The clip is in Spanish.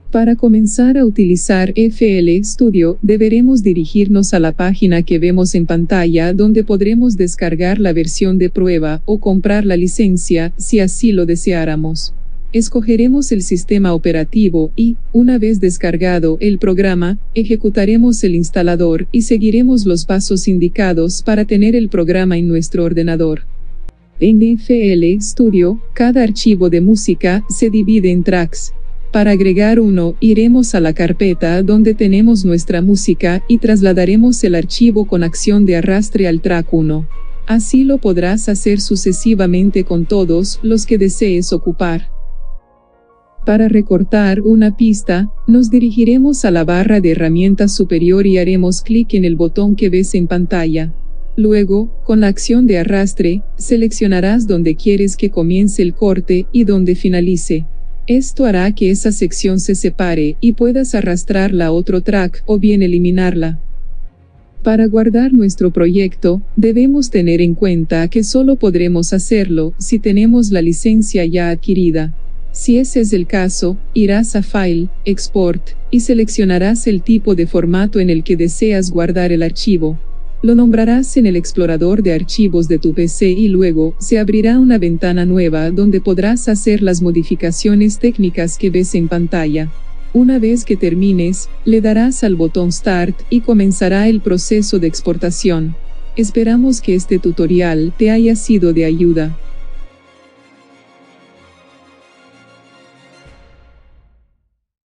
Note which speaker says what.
Speaker 1: Para comenzar a utilizar FL Studio, deberemos dirigirnos a la página que vemos en pantalla donde podremos descargar la versión de prueba o comprar la licencia si así lo deseáramos. Escogeremos el sistema operativo y, una vez descargado el programa, ejecutaremos el instalador y seguiremos los pasos indicados para tener el programa en nuestro ordenador. En FL Studio, cada archivo de música se divide en tracks. Para agregar uno, iremos a la carpeta donde tenemos nuestra música y trasladaremos el archivo con acción de arrastre al track 1. Así lo podrás hacer sucesivamente con todos los que desees ocupar. Para recortar una pista, nos dirigiremos a la barra de herramientas superior y haremos clic en el botón que ves en pantalla. Luego, con la acción de arrastre, seleccionarás donde quieres que comience el corte y donde finalice. Esto hará que esa sección se separe y puedas arrastrarla a otro track o bien eliminarla. Para guardar nuestro proyecto, debemos tener en cuenta que solo podremos hacerlo si tenemos la licencia ya adquirida. Si ese es el caso, irás a File, Export, y seleccionarás el tipo de formato en el que deseas guardar el archivo. Lo nombrarás en el explorador de archivos de tu PC y luego se abrirá una ventana nueva donde podrás hacer las modificaciones técnicas que ves en pantalla. Una vez que termines, le darás al botón Start y comenzará el proceso de exportación. Esperamos que este tutorial te haya sido de ayuda.